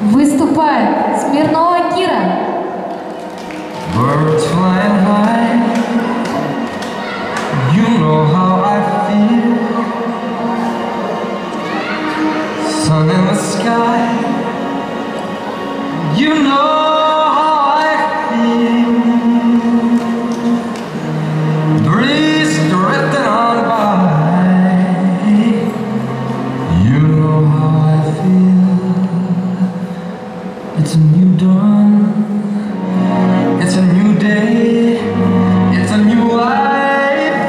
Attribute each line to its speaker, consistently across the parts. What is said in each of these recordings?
Speaker 1: Выступает Смирнова Кира.
Speaker 2: Birds flying high, you know how I feel. Sun in the sky, you know how I feel. Breeze drifting on by, you know how I feel. It's a new dawn, it's a new day, it's a new life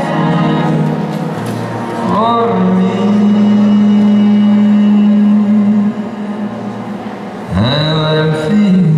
Speaker 2: for me. And I'm feeling